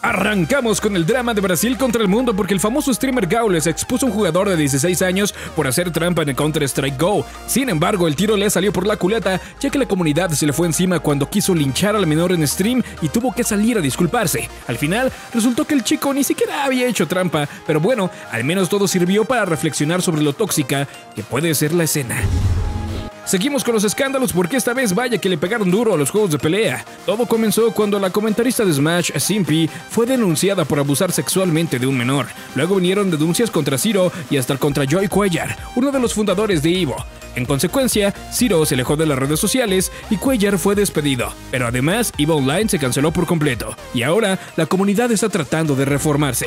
Arrancamos con el drama de Brasil contra el mundo porque el famoso streamer Gaules expuso a un jugador de 16 años por hacer trampa en el Counter-Strike Go. Sin embargo, el tiro le salió por la culata, ya que la comunidad se le fue encima cuando quiso linchar al menor en stream y tuvo que salir a disculparse. Al final, resultó que el chico ni siquiera había hecho trampa, pero bueno, al menos todo sirvió para reflexionar sobre lo tóxica que puede ser la escena. Seguimos con los escándalos porque esta vez vaya que le pegaron duro a los juegos de pelea. Todo comenzó cuando la comentarista de Smash, Simpy, fue denunciada por abusar sexualmente de un menor. Luego vinieron denuncias contra Zero y hasta contra Joy Cuellar, uno de los fundadores de Evo. En consecuencia, Zero se alejó de las redes sociales y Cuellar fue despedido. Pero además, Evo Online se canceló por completo. Y ahora, la comunidad está tratando de reformarse.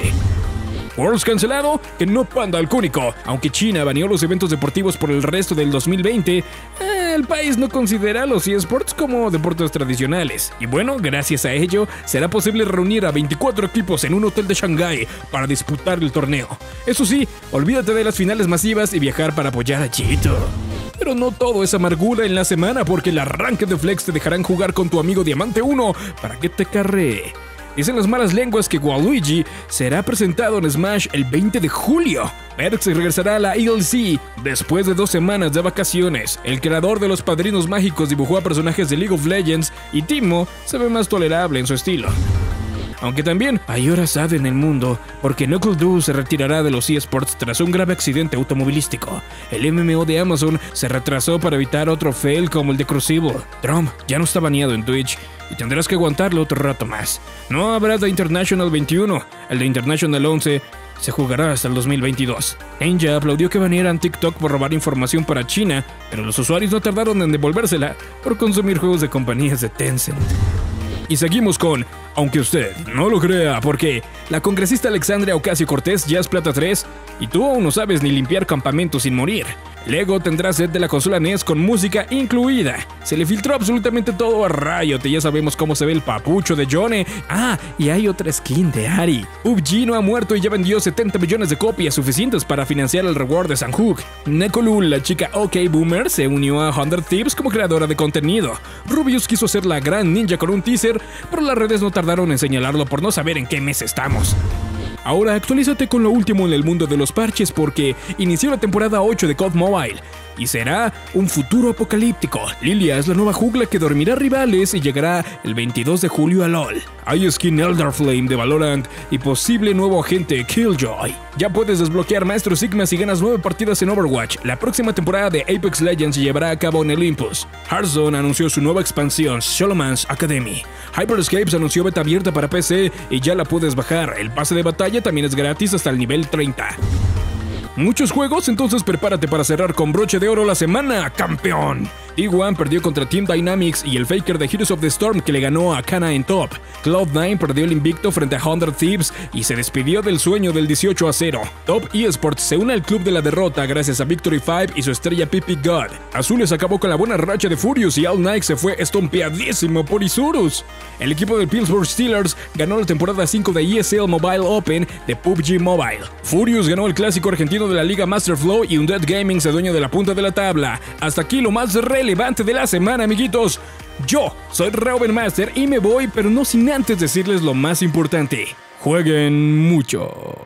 Worlds cancelado, que no panda al cúnico. Aunque China baneó los eventos deportivos por el resto del 2020, el país no considera los eSports como deportes tradicionales. Y bueno, gracias a ello, será posible reunir a 24 equipos en un hotel de Shanghái para disputar el torneo. Eso sí, olvídate de las finales masivas y viajar para apoyar a Chito. Pero no todo es amargura en la semana porque el arranque de Flex te dejarán jugar con tu amigo Diamante 1 para que te carree. Dicen las malas lenguas que Waluigi será presentado en Smash el 20 de julio. Perkz regresará a la ELC después de 2 semanas de vacaciones. El creador de los Padrinos Mágicos dibujó a personajes de League of Legends y Timo se ve más tolerable en su estilo. Aunque también hay horas AD en el mundo, porque NuckleDu se retirará de los eSports tras un grave accidente automovilístico. El MMO de Amazon se retrasó para evitar otro fail como el de Crucible. Trump ya no está baneado en Twitch y tendrás que aguantarlo otro rato más. No habrá The International 21, el de International 11 se jugará hasta el 2022. Ninja aplaudió que banearan TikTok por robar información para China, pero los usuarios no tardaron en devolvérsela por consumir juegos de compañías de Tencent. Y seguimos con, aunque usted no lo crea, porque la congresista Alexandria Ocasio-Cortez ya es plata 3 y tú aún no sabes ni limpiar campamentos sin morir. Lego tendrá set de la consola NES con música incluida. Se le filtró absolutamente todo a Riot y ya sabemos cómo se ve el papucho de Yone. Ah, y hay otra skin de Ari. PUBG no ha muerto y ya vendió 70 millones de copias suficientes para financiar el reward de Sanhok. Nekolul, la chica OK Boomer, se unió a 100 Thieves como creadora de contenido. Rubius quiso ser la gran ninja con un teaser, pero las redes no tardaron en señalarlo por no saber en qué mes estamos. Ahora actualízate con lo último en el mundo de los parches porque inició la temporada 8 de COD Mobile y será un futuro apocalíptico. Lilia es la nueva jungla que dormirá rivales y llegará el 22 de julio a LoL. Hay skin Elderflame de Valorant y posible nuevo agente Killjoy. Ya puedes desbloquear Maestro Sigma si ganas 9 partidas en Overwatch. La próxima temporada de Apex Legends se llevará a cabo en Olympus. Hearthstone anunció su nueva expansión, Solomon's Academy. Hyperscapes anunció beta abierta para PC y ya la puedes bajar. El pase de batalla también es gratis hasta el nivel 30. ¿Muchos juegos? Entonces prepárate para cerrar con broche de oro la semana, campeón. T1 perdió contra Team Dynamics y el Faker de Heroes of the Storm que le ganó a Kana en top. Cloud9 perdió el invicto frente a 100 Thieves y se despidió del sueño del 18-0. Top eSports se une al club de la derrota gracias a Victory 5 y su estrella Pipi God. Azules acabó con la buena racha de Furious y All Night se fue estompeadísimo por Isurus. El equipo de Pillsbury Steelers ganó la temporada 5 de ESL Mobile Open de PUBG Mobile. Furious ganó el clásico argentino de la Liga Masterflow y Undead Gaming se dueño de la punta de la tabla. Hasta aquí lo más relevante de la semana, amiguitos. Yo soy Reuben Master y me voy, pero no sin antes decirles lo más importante. Jueguen mucho.